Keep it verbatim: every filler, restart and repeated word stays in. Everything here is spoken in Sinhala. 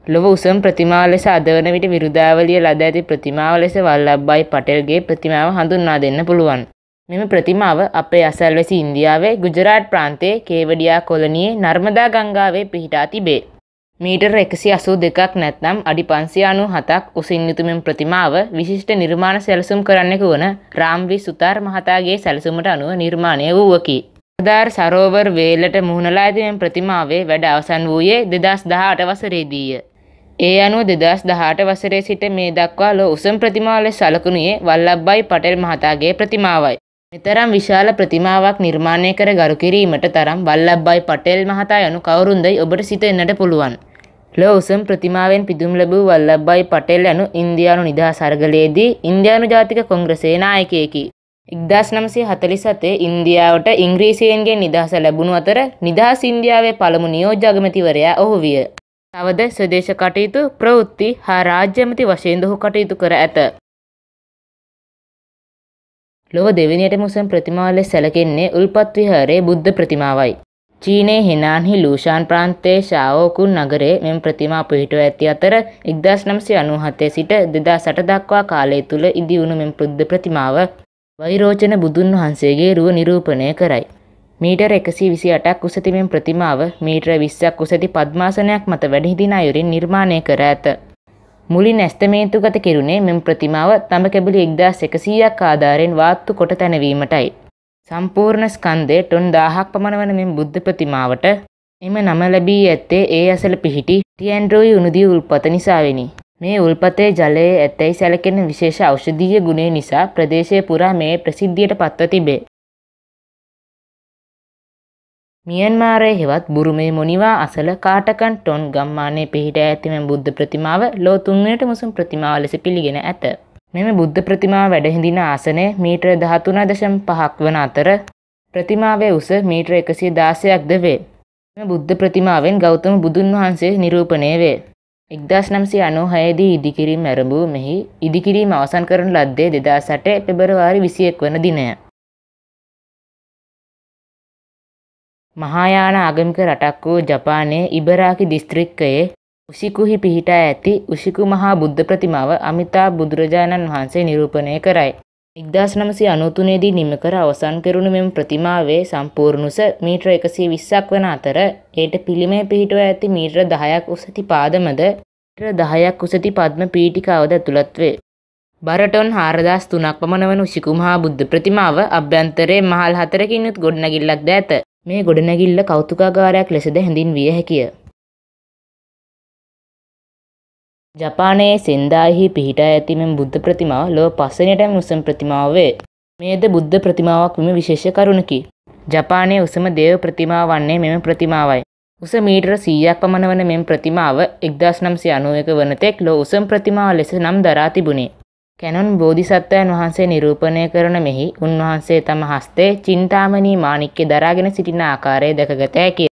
ලොව උසම ප්‍රතිමාව ලෙස අද වන විට විරුදාවලිය ලද ඇති ප්‍රතිමාව ලෙස වල්ලභ්භායි පටේල්ගේ ප්‍රතිමාව හඳුන්වා දෙන්න පුළුවන්. මෙම ප්‍රතිමාව අපේ අසල්වැසි ඉන්දියාවේ ගුජරාට් ප්‍රාන්තයේ කේවඩියා කොලනියේ නර්මදා ගංගාවේ පිහිටා තිබේ. මීටර් එකසිය අසූ දෙකක් නැත්නම් අඩි පන්සිය අනූහතක් උසින් යුතු මෙම ප්‍රතිමාව විශිෂ්ට නිර්මාණ සැලසුම් කරන්නෙකු වන රාම්වි සුතාර් මහතාගේ සැලසුමට අනුව නිර්මාණය වූවකි. සර්දාර් සරෝවර් වේලට මුහුණලා ඇති මෙම ප්‍රතිමාවේ වැඩ අවසන් වූයේ දෙදහස් දහඅට වසරේදීය. ඒ අනුව දෙදහස් දහඅට වසරේ සිට මේ දක්වා ලොව උසම ප්‍රතිමාව ලෙස සැලකුණේ වල්ලභ්භායි පටේල් මහතාගේ ප්‍රතිමාවයි. මෙතරම් විශාල ප්‍රතිමාවක් නිර්මාණය කර ගරු කිරීමට තරම් වල්ලභ්භායි පටේල් මහතා යනු කවුරුන්දයි ඔබට සිතෙන්නට පුළුවන්. ලොව උසම ප්‍රතිමාවෙන් පිදුම් ලැබූ වල්ලභ්භායි පටේල් යනු ඉන්දියානු නිදහස් අරගලයේදී ඉන්දියානු ජාතික කොංග්‍රසයේ නායකයෙකි. එක්දාස් නවසිය හතළිස් හතේ ඉන්දියාවට ඉංග්‍රීසියෙන්ගෙන් නිදහස ලැබුණු අතර නිදහස් ඉන්දියාවේ පළමු නියෝජ්‍ය අගමැතිවරයා ඔහු විය. තවද ස්වදේශ කටයුතු ප්‍රවෘත්ති හා රාජ්‍ය ඇමති වශයෙන් ඔහු කටයුතු කර ඇත. ලොව දෙවැනියටම උසම ප්‍රතිමාව ලෙස සැලකෙන්නේ උල්පත් විහාරයේ බුද්ධ ප්‍රතිමාවයි. චීනයේ හෙනාන්හි ලූෂාන් ප්‍රාන්තයේ ශාවෝකුන් නගරයේ මෙම ප්‍රතිමා පිහිටුව ඇති අතර එක්දාස් නවසිය අනූහතේ සිට දෙදහස් අට දක්වා කාලය තුල ඉදිවුණු මෙම බුද්ධ ප්‍රතිමාව වෛරෝචන බුදුන් වහන්සේගේ රුව නිරූපණය කරයි. මීටර් එකසිය විසි අටක් උස තිබෙන ප්‍රතිමාව මීටර් විස්සක් උස ඇති පද්මාසනයක් මත වැඩහිඳින අයුරින් නිර්මාණය කර ඇත. මුලින් ඇස්තමේන්තුගත කෙරුණේ මෙම ප්‍රතිමාව තඹ කැබලි එක්දාස් එකසීයක් ආධාරයෙන් වාත්තු කොට තැනවීමටයි. සම්පූර්ණ ස්කන්ධය ටොන් දාහක් පමණ වන මෙම බුද්ධ ප්‍රතිමාවට එම නම ලැබී ඇත්තේ ඒ අසල පිහිටි ටියැන්ඩ්‍රෝයි උණුදිය උල්පත නිසාවෙනි. මේ උල්පතේ ජලයේ ඇතැයි සැලකෙන විශේෂ ඖෂධීය ගුණය නිසා ප්‍රදේශය පුරා මේ ප්‍රසිද්ධියට පත්ව තිබේ. මියන්මාරයේ හෙවත් බුරුමේ මොනිවා අසල කාටකන් ටොන් ගම්මානයේ පිහිටා ඇති මෙම බුද්ධ ප්‍රතිමාව ලොව තුන්වෙනිට මුසුම් ප්‍රතිමාව ලෙස පිළිගෙන ඇත. මෙම බුද්ධ ප්‍රතිමාව වැඩහිඳින ආසනය මීටර් දහතුන දශම පහක් වන අතර ප්‍රතිමාවේ උස මීටර් එකසිය දාසයක් ද වේ. මෙම බුද්ධ ප්‍රතිමාවෙන් ගෞතම බුදුන් වහන්සේ නිරූපණය වේ. එක්දාස් නවසිය අනූහය දී ඉදිකිරීම ආරම්භ මෙහි ඉදිකිරීම අවසන් කරන ලද්දේ දෙදහස් අට පෙබරවාරි විසිඑක වන දිනය. මහායාන ආගමික රටක් වූ ජපානයේ ඉබරාකි දිස්ත්‍රික්කයේ උෂිකුහි පිහිටා ඇති උෂිකු මහා බුද්ධ ප්‍රතිමාව අමිතාබ් බුදුරජාණන් වහන්සේ නිරූපණය කරයි. එක්දාස් නවසිය අනූතුනේ දී නිම කර අවසන් කෙරුණු මෙම ප්‍රතිමාවේ සම්පූර්ණ උස මීටර් එකසිය විස්සක් වන අතර එයට පිළිමය පිහිටුව ඇති මීටර් දහයක් උස ඇති පාදමද මීටර් දහයක් උස ඇති පද්ම පීඨිකාවද ඇතුළත් වේ. බර ටොන් හාරදාස් තුනක් පමණ වන උෂිකු මහා බුද්ධ ප්‍රතිමාව අභ්‍යන්තරයේ මහල් හතරකින් යුත් ගොඩනැගිල්ලක් ද ඇත. මේ ගොඩනැගිල්ල කෞතුකාගාරයක් ලෙසද හැඳින්විය හැකිය. ජපානයේ සෙන්දායිහි පිහිටා ඇති මෙම බුද්ධ ප්‍රතිමාව ලොව පස්වෙනියටම උසම ප්‍රතිමාව වේ. මෙයද බුද්ධ ප්‍රතිමාවක් වීම විශේෂ කරුණකි. ජපානයේ උසම දේව ප්‍රතිමාව වන්නේ මෙම ප්‍රතිමාවයි. උස මීටර සීයක් පමණ වන මෙම ප්‍රතිමාව එක්දාස් නවසිය අනූඑක වන තෙක් ලොව උසම ප්‍රතිමාව ලෙස නම් දරා තිබුණේ. කැනොන් බෝධිසත්වයන් වහන්සේ නිරූපණය කරන මෙහි උන්වහන්සේ තම හස්තයේ චින්තාමණී මාණික්කය දරාගෙන සිටින ආකාරය දැකගත හැකිය.